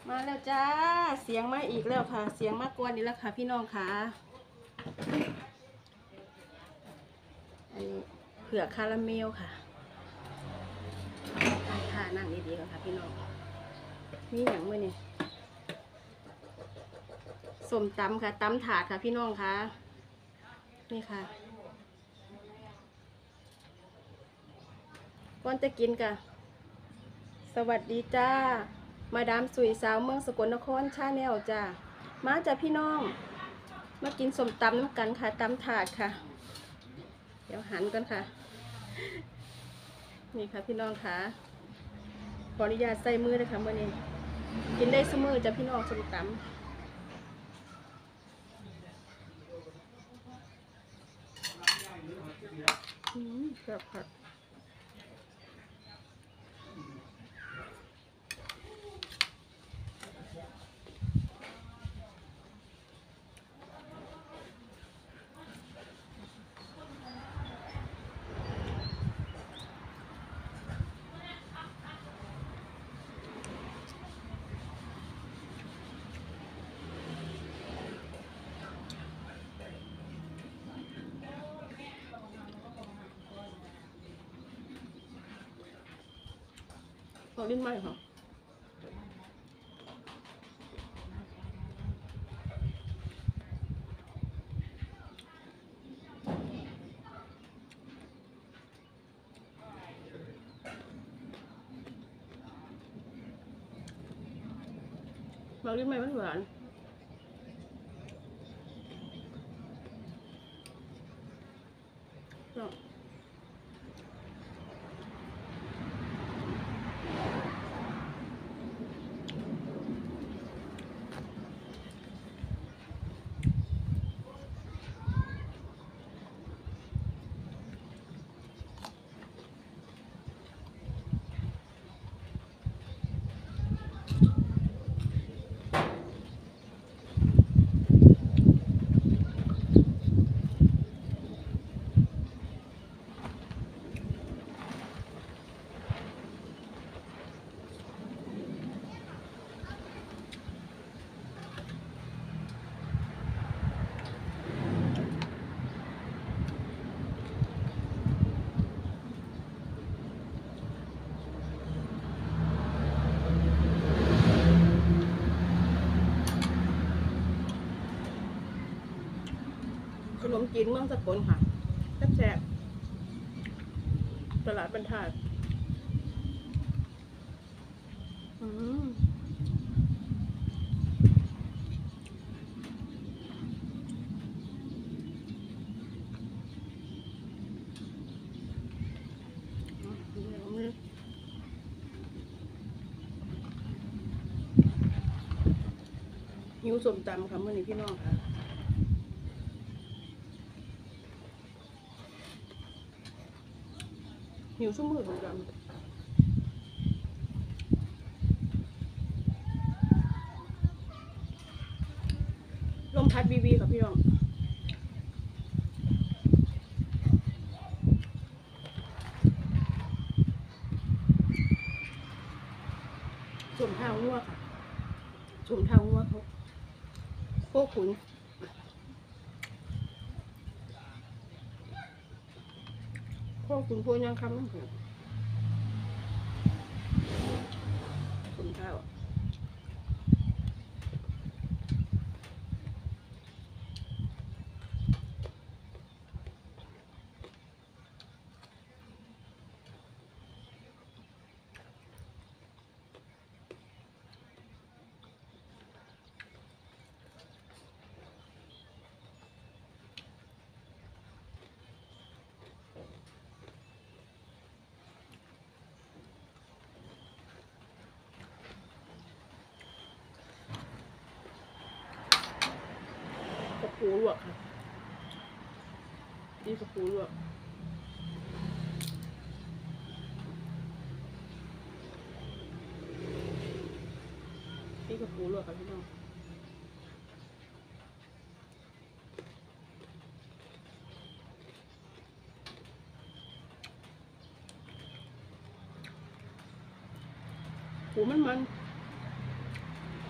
มาแล้วจ้าเสียงมาอีกแล้วค่ะเสียงมากวนอีกแล้วค่ะพี่น้องค่ะอันนี้เผือกคาราเมลค่ะค่ะนั่งดีๆกันค่ะพี่น้องนี่อย่างเมื่อนี่ส้มตำค่ะตำถาดค่ะพี่น้องค่ะนี่ค่ะก่อนจะกินค่ะสวัสดีจ้ามาดามสุยสาวเมืองสกลนครชาแนลจ้ามาจ้าพี่น้องมากินส้มตำน้ำกันค่ะตำถาดค่ะเดี๋ยวหันกันค่ะนี่ค่ะพี่น้องค่ะขออนุญาตใส่มือเลยค่ะเมื่อนี้กินได้เสมอจ้าพี่น้องส้มตำแบบผักขอลิ้นไหมค่ะมาลิ้นไหมมันหวานขนมจีนเมืองสกลค่ะแซ่บๆตลาดบรรทัดหิวส้มตำค่ะเมื่อนี้พี่น้องค่ะหิวชุ่มมือเหมือนกันลมพัดวีค่ะพี่น้องส้มเท้างัวค่ะส้มเท้างัวเขาโคขุนโคขุนโพยังคำนั่นคือส้มเท้ากระปูลวกค่ะดีกระปูลวกดีกระปูลวกค่ะพี่น้องปูมัน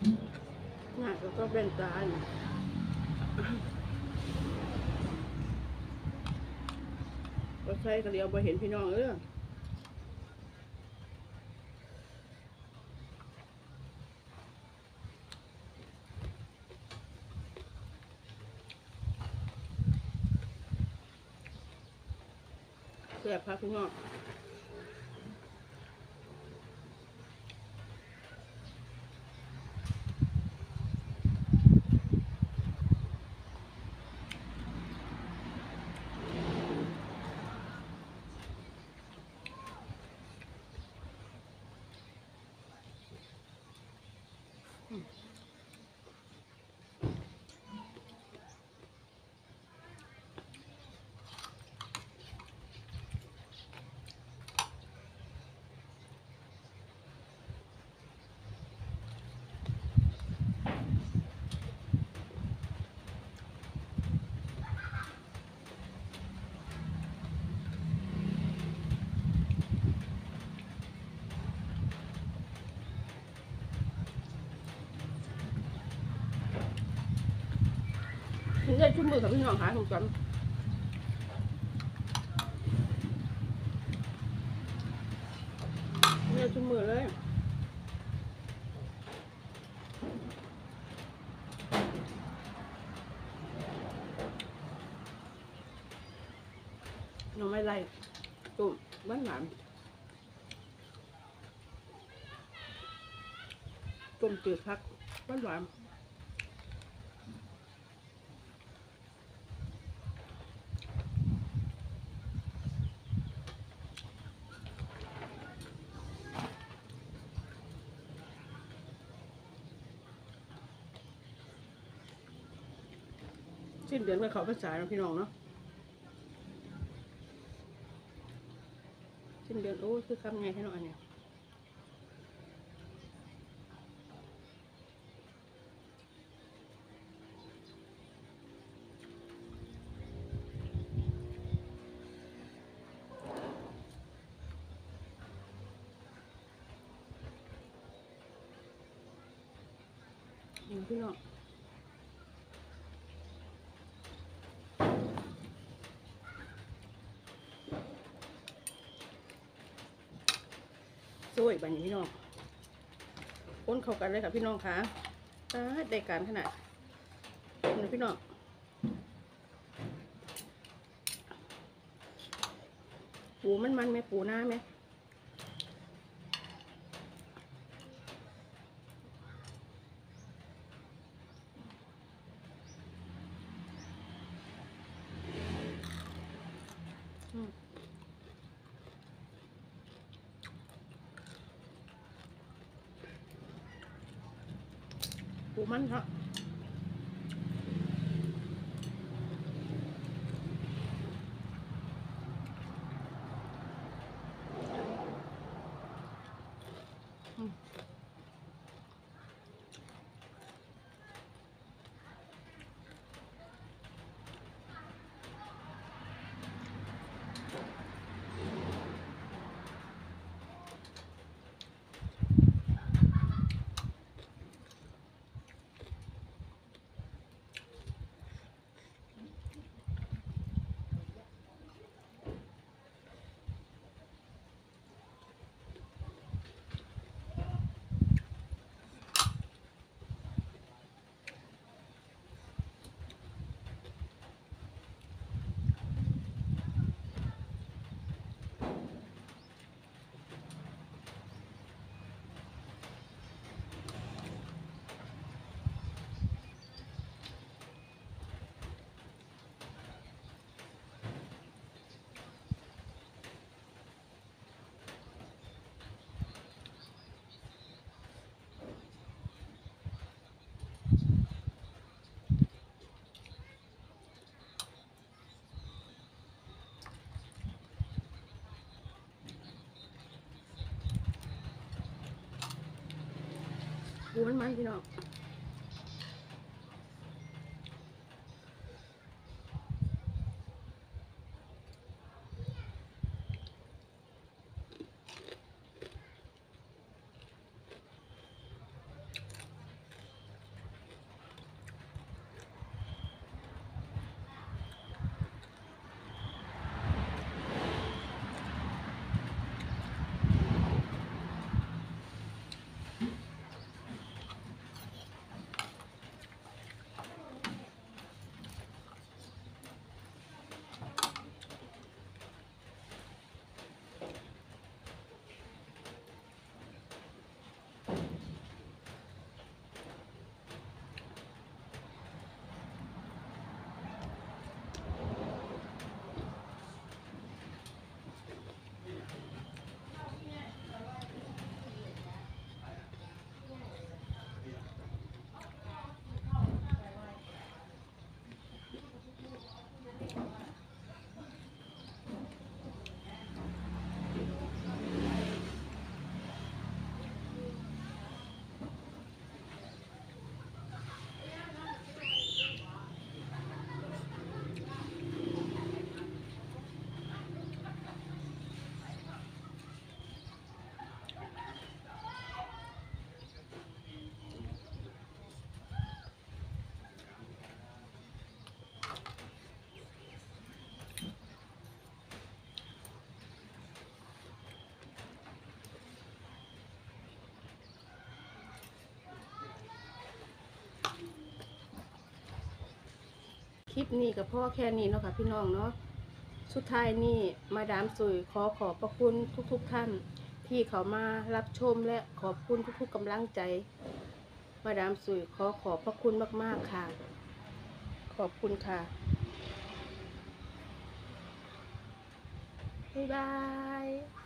น่าก็เป็นตาอยู่ก็ใช่ก็เดียวไปเห็นพี่น้องเสียบครับพี่น้องถึงได้ชุ่มมือกับพี่น้องหาถูกกันเนี่ยชุ่มมือเลยน้องไม่ไรตุ่มบ้านหลานตุ่มจืดพักบ้านหวานสิ้นเดือนก็เขาภาษาพี่น้องเนาะสิ้นเดือนโอ้คือคำไงให้น้องอันเนี้ยพี่น้องสวยบันนี้พี่น้องค้นเข้ากันเลยค่ะพี่น้องค่ะได้การขนาดนี่พี่น้องปูมันไหมปูหน้าไหมปูมันค่ะปูมันพี่น้องคลิปนี้ก็พอแค่นี้เนาะค่ะพี่น้องเนาะสุดท้ายนี้มาดามสุยขอบพระคุณทุกท่านที่เขามารับชมและขอบคุณทุกกำลังใจมาดามสุยขอบพระคุณมากๆค่ะขอบคุณค่ะบ๊ายบาย